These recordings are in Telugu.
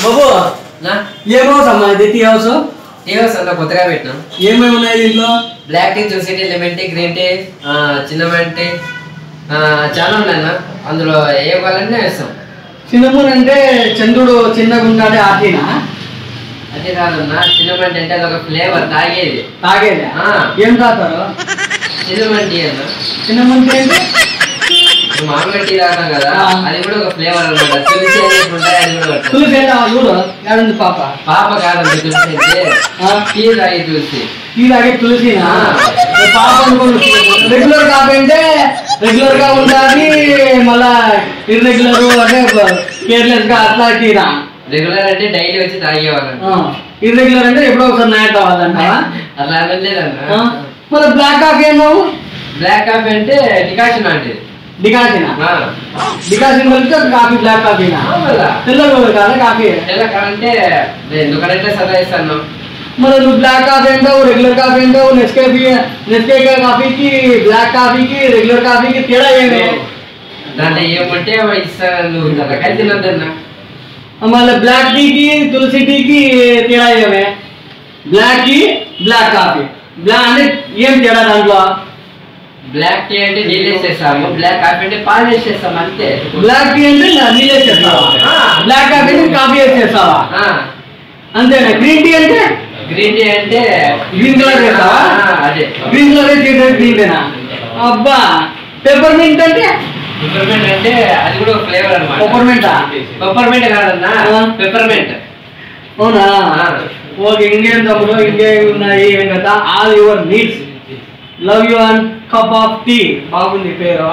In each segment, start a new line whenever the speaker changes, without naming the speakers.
బాబు ఏమో అమ్మా ఇది టీ హౌస్
అంతా కొత్తగా పెట్టినాం.
ఏమేమి ఉన్నాయి దీంట్లో?
Black tea, juicy tea, lemon tea, green tea, cinnamon tea, చాలా ఉన్నాయన్నా. అందులో ఏ కావాలన్నా వేస్తాం.
చిన్నమూన్ అంటే చంద్రుడు చిన్నగా ఉన్నాడే ఆ టీనా?
అది కాదన్నా, చిన్నమన్ అంటే అదొక ఫ్లేవర్ తాగేది.
ఏం తాగుతారు?
చిన్నమన్ టీ అన్న.
చిన్నమన్ టీ అంటే
మామూలు టీ తాగుతాం కదా, అది కూడా ఒక ఫ్లేవర్ అన్నమాట. తులసి
చూడు ఏడుంది పాప?
పాప కాదండి, తులసి అంటే టీ తాగే తులసి.
టీ తాగే తులసినా? పాప అనుకోండి. రెగ్యులర్ కాఫీ అంటే రెగ్యులర్ గా ఉండాలి, మళ్ళా ఇర్రెగ్యులర్ అంటే కేర్లెస్ గా అట్లా టీనా?
రెగ్యులర్ అంటే డైలీ వచ్చి తాగేవాళ్ళం.
ఇర్రెగ్యులర్ అంటే ఎప్పుడో ఒకసారి నైట్ కావాలంట.
అట్లా అనలేదన్న.
మరి బ్లాక్ కాఫీ ఏమో?
బ్లాక్ కాఫీ అంటే డికాషన్ లాంటిది.
డికాషన్ కలిపితే కాఫీ బ్లాక్ కాఫీనా? తెల్లగా కాదా కాఫీ?
తెల్లకంటే ఎందుకంటే సదాయిస్తాను.
మరి నువ్వు బ్లాక్ కాఫీ అంటావు, రెగ్యులర్ కాఫీ అంటావు. నెస్కే కాఫీకి బ్లాక్ కాఫీకి రెగ్యులర్ కాఫీకి తేడా ఏమే?
దాంట్లో ఏమంటే ఇస్తాను, నువ్వు తలకాయ తినద్దన్నా.
మళ్ళీ బ్లాక్ టీకి తులసి టీకి తేడా ఏమే? బ్లాక్ టీ బ్లాక్ కాఫీ అంటే ఏం తేడా దాంట్లో?
బ్లాక్ టీ అంటే నీళ్ళు వేసేస్తాము, బ్లాక్ కాఫీ అంటే పాలు వేసేస్తాము అంతే.
బ్లాక్ టీ అంటే నీళ్ళు వేసేస్తావా? బ్లాక్ కాఫీ అంటే కాఫీ వేసేస్తావా? అంతేనా? గ్రీన్ టీ అంటే?
గ్రీన్ టీ అంటే
గ్రీన్ కలర్ వేస్తావా?
అదే
గ్రీన్ కలర్ గ్రీన్ టేనా? అబ్బా. పెప్పర్మెంట్ అంటే?
పెప్పర్మెంట్ అంటే అది కూడా ఒక ఫ్లేవర్ అన్నమాట. పెప్పర్మెంట్ కాదన్నా, పెప్పర్మెంట్.
అవునా? ఓకే. ఇంకేం తమ్ముడు, ఇంకేం ఉన్నాయి ఏం కదా? All your needs. Love you and cup of tea. బాగుంది పేరు.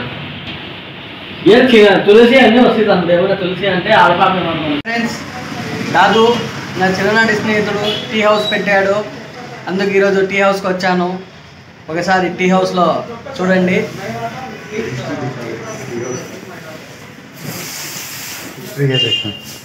ఏం తులసి అన్నీ వస్తుంది తమ్ముడు. ఎవరు తులసి అంటే ఆల్ఫాబెట్. ఫ్రెండ్స్, రాజు నా చిన్ననాటి స్నేహితుడు టీ హౌస్ పెట్టాడు, అందుకు ఈరోజు టీ హౌస్కి వచ్చాను. ఒకసారి టీ హౌస్లో చూడండి.